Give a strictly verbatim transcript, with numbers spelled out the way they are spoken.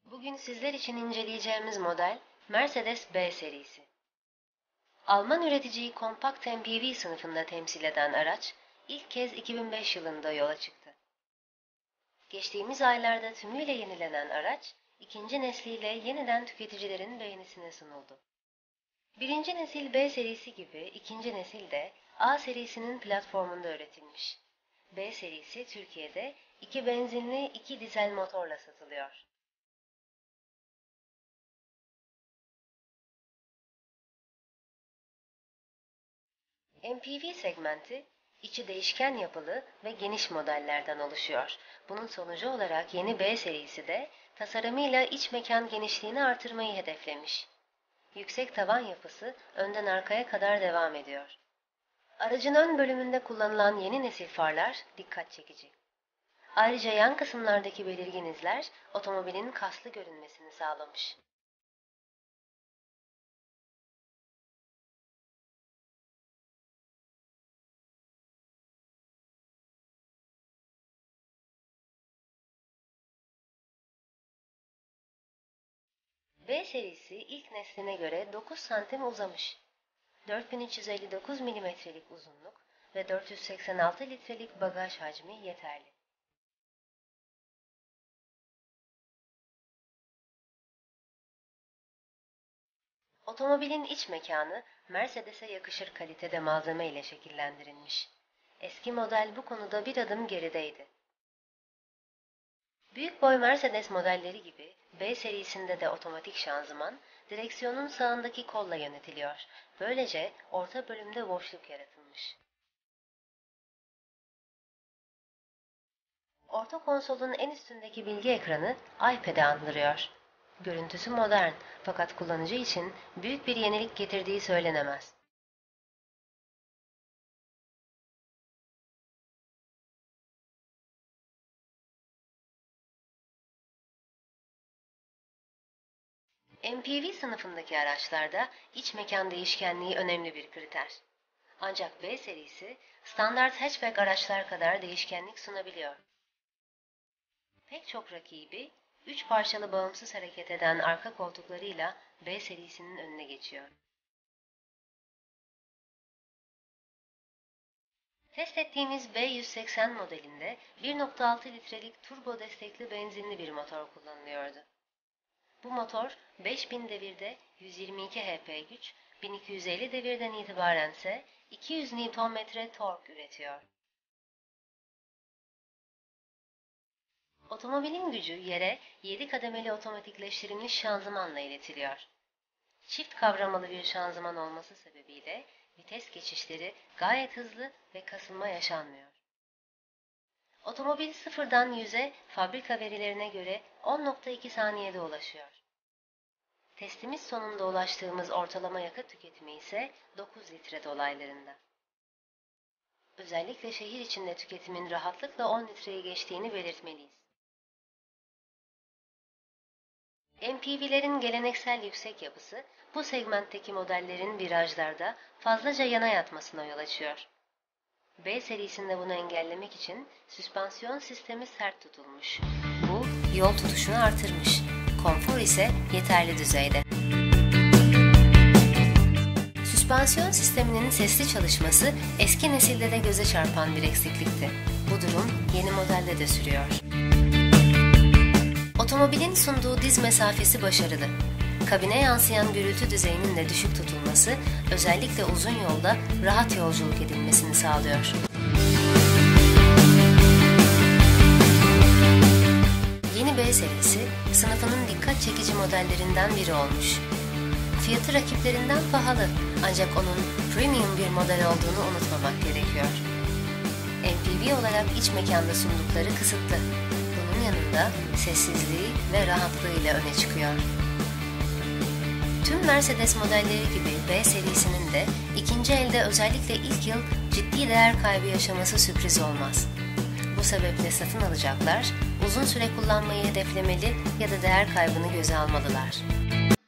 Bugün sizler için inceleyeceğimiz model Mercedes B serisi. Alman üreticiyi kompakt M P V sınıfında temsil eden araç ilk kez iki bin beş yılında yola çıktı. Geçtiğimiz aylarda tümüyle yenilenen araç, ikinci nesliyle yeniden tüketicilerin beğenisine sunuldu. Birinci nesil B serisi gibi ikinci nesil de A serisinin platformunda üretilmiş. B serisi Türkiye'de iki benzinli iki dizel motorla satılıyor. M P V segmenti, içi değişken yapılı ve geniş modellerden oluşuyor. Bunun sonucu olarak yeni B serisi de tasarımıyla iç mekan genişliğini artırmayı hedeflemiş. Yüksek tavan yapısı önden arkaya kadar devam ediyor. Aracın ön bölümünde kullanılan yeni nesil farlar dikkat çekici. Ayrıca yan kısımlardaki belirgin izler otomobilin kaslı görünmesini sağlamış. B serisi ilk nesline göre dokuz santim uzamış. dört bin üç yüz elli dokuz milimetrelik uzunluk ve dört yüz seksen altı litrelik bagaj hacmi yeterli. Otomobilin iç mekanı Mercedes'e yakışır kalitede malzeme ile şekillendirilmiş. Eski model bu konuda bir adım gerideydi. Büyük boy Mercedes modelleri gibi B serisinde de otomatik şanzıman, direksiyonun sağındaki kolla yönetiliyor. Böylece orta bölümde boşluk yaratılmış. Orta konsolun en üstündeki bilgi ekranı iPad'i andırıyor. Görüntüsü modern fakat kullanıcı için büyük bir yenilik getirdiği söylenemez. M P V sınıfındaki araçlarda iç mekan değişkenliği önemli bir kriter. Ancak B serisi standart hatchback araçlar kadar değişkenlik sunabiliyor. Pek çok rakibi üç parçalı bağımsız hareket eden arka koltuklarıyla B serisinin önüne geçiyor. Test ettiğimiz B yüz seksen modelinde bir nokta altı litrelik turbo destekli benzinli bir motor kullanılıyordu. Bu motor beş bin devirde yüz yirmi iki H P güç, bin iki yüz elli devirden itibaren ise iki yüz Newton metre tork üretiyor. Otomobilin gücü yere yedi kademeli otomatikleştirilmiş şanzımanla iletiliyor. Çift kavramalı bir şanzıman olması sebebiyle vites geçişleri gayet hızlı ve kasılma yaşanmıyor. Otomobil sıfırdan yüze fabrika verilerine göre on nokta iki saniyede ulaşıyor. Testimiz sonunda ulaştığımız ortalama yakıt tüketimi ise dokuz litre dolaylarında. Özellikle şehir içinde tüketimin rahatlıkla on litreyi geçtiğini belirtmeliyiz. M P V'lerin geleneksel yüksek yapısı bu segmentteki modellerin virajlarda fazlaca yana yatmasına yol açıyor. B serisinde bunu engellemek için süspansiyon sistemi sert tutulmuş. Bu yol tutuşunu artırmış. Konfor ise yeterli düzeyde. Süspansiyon sisteminin sesli çalışması eski nesilde de göze çarpan bir eksiklikti. Bu durum yeni modelde de sürüyor. Otomobilin sunduğu diz mesafesi başarılı. Kabine yansıyan gürültü düzeyinin de düşük tutulması özellikle uzun yolda rahat yolculuk edilmesini sağlıyor. Yeni B serisi sınıfının dikkat çekici modellerinden biri olmuş. Fiyatı rakiplerinden pahalı ancak onun premium bir model olduğunu unutmamak gerekiyor. M P V olarak iç mekanda sundukları kısıtlı. Bunun yanında sessizliği ve rahatlığıyla öne çıkıyor. Tüm Mercedes modelleri gibi B serisinin de ikinci elde özellikle ilk yıl ciddi değer kaybı yaşaması sürpriz olmaz. Bu sebeple satın alacaklar uzun süre kullanmayı hedeflemeli ya da değer kaybını göze almalılar.